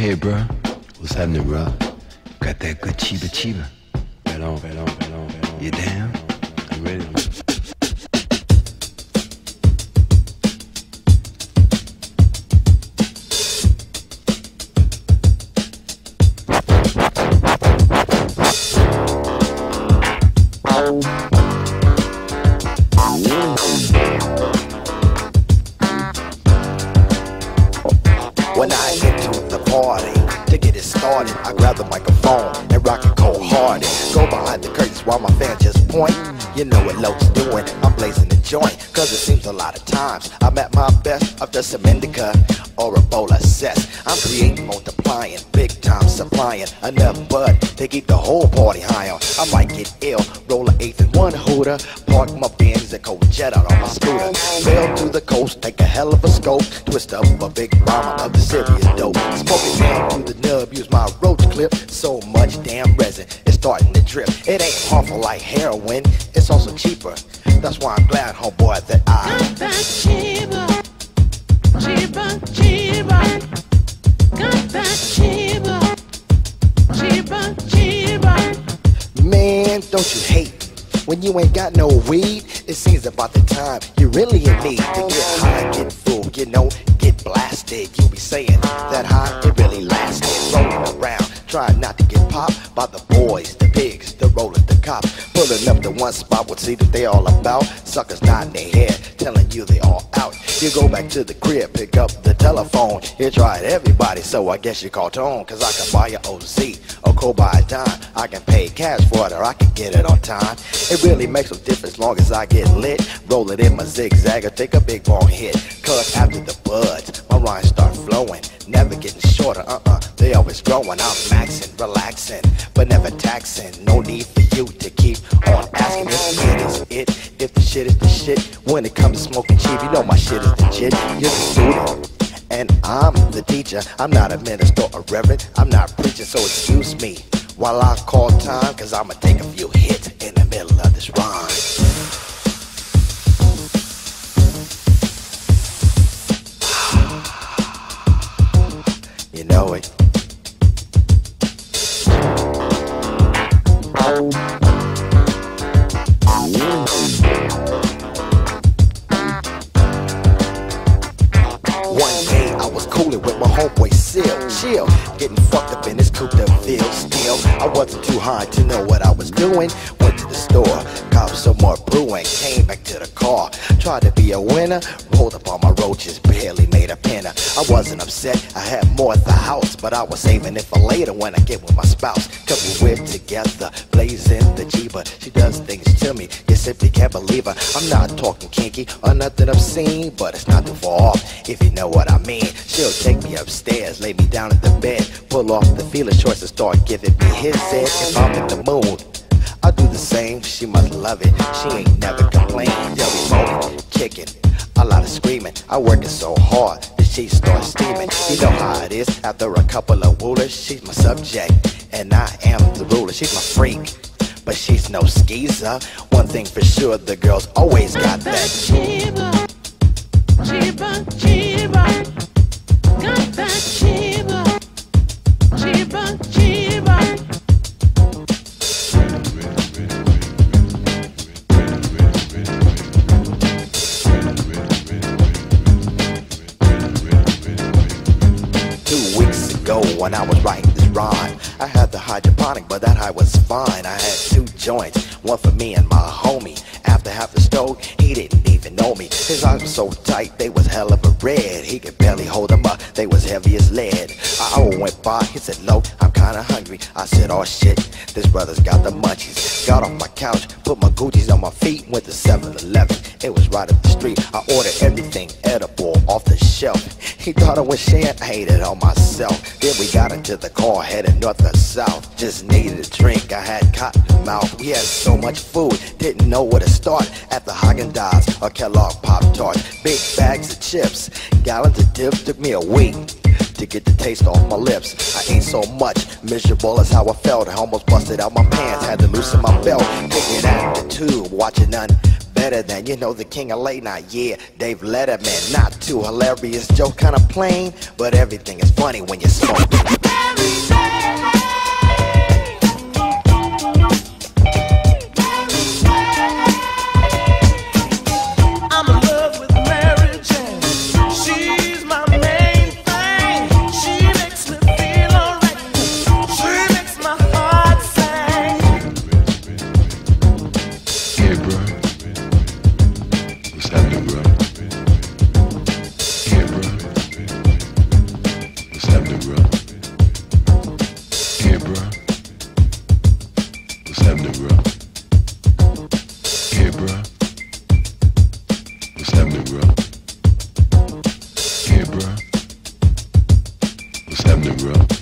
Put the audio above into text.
Hey, bro, what's happening, bro? Got that good chiba chiba. Right on, right on, right on, right on. You down? I'm ready. When I get to the party, to get it started, I grab the microphone and rock it cold-hearted. Go behind the curtains while my fans just point. You know what Loke's doing, I'm blazing the joint. Cause it seems a lot of times I'm at my best after some indica or a bowl of cess. I'm creating, multiplying, big time supplying enough bud to keep the whole party high on. I might get ill, roll an eighth in one hooter, park my Benz and cold jet out on my scooter. Sail to the coast, take a hell of a scope, twist up a big mama of the serious dope. Smoke it down to the nub, use my roach clip. So much damn resin, it's starting to drip. It ain't harmful like heroin, it's also cheaper. That's why I'm glad, homeboy, that I got that cheaper, cheaper, cheaper. Got that cheaper, cheaper, cheaper. Man, don't you hate when you ain't got no weed? It seems about the time you really in need to get high, get full, you know, get blasted. You be saying that high, it really lasted. Rolling around, trying not to get popped by the boys, the pigs, the rollers, the cops. Pulling up to one spot would see that they all about. Suckers nodding their head, telling you they all out. You go back to the crib, pick up the telephone. You tried everybody, so I guess you called home. Cause I can buy your OZ or go buy a dime. I can pay cash for it or I can get it on time. It really makes no difference long as I get lit. Roll it in my zigzag or take a big ball hit. Cause after the buds, my rhymes start flowing. Never getting shorter, they always growing. I'm maxing, relaxing, but never taxing. No need for you to keep on asking if it is it, if the shit is the shit. When it comes to smoking cheap, you know my shit is legit. You're the student, and I'm the teacher. I'm not a minister or reverend, I'm not preaching, so excuse me while I call time, cause I'ma take a few hits in the middle of this rhyme. You know it. One day I was coolin' with my homeboy chill, getting fucked up in this coupe de ville. Still, I wasn't too high to know what I was doing. Went to the store, got some more brewing, came back to the car, tried to be a winner, rolled up all my roaches, barely made a penner. I wasn't upset, I had more at the house, but I was saving it for later when I get with my spouse. Cause we're together, blazing the Jeeba. She does things to me, you simply can't believe her. I'm not talking kinky or nothing obscene, but it's not too far off, if you know what I mean. She'll take me upstairs, lay me down at the bed, pull off the feeler's choice and start giving me his head. If I'm in the mood, I do the same, she must love it. She ain't never complained, tell me moaning, kicking, a lot of screaming. I working so hard that she starts steaming. You know how it is, after a couple of woolers, she's my subject, and I am the ruler. She's my freak, but she's no skeezer. One thing for sure, the girls always got that cheaper, cheaper, cheaper. Got that cheaper, cheaper, cheaper. 2 weeks ago when I was writing this rhyme, I had the hydroponic, but that high was fine. I had 2 joints, one for me and my homie. After half the stove, he didn't even know me. His eyes were so tight, they was hell of a red. He could barely hold them up, they was heavy as lead. An hour went by, he said, "Lo, I'm kinda hungry." I said, "Oh shit, this brother's got the munchies." Got off my couch, put my Gucci's on my feet, went to 7-Eleven. It was right up the street. I ordered everything edible off the shelf. He thought I was sharing, I ate it on myself. Then we got into the car, headed north or south. Just needed a drink, I had cotton mouth. We had so much food, didn't know where to start. At the Haagen-Dazs or Kellogg Pop-Tarts, big bags of chips, gallons of dip. Took me a week to get the taste off my lips. I ate so much, miserable as how I felt. I almost busted out my pants, had to loosen my belt. Kicking at the tube, watching none better than, you know, the king of late night, yeah, Dave Letterman. Not too hilarious, joke kinda plain, but everything is funny when you smoke. What's happening, bro?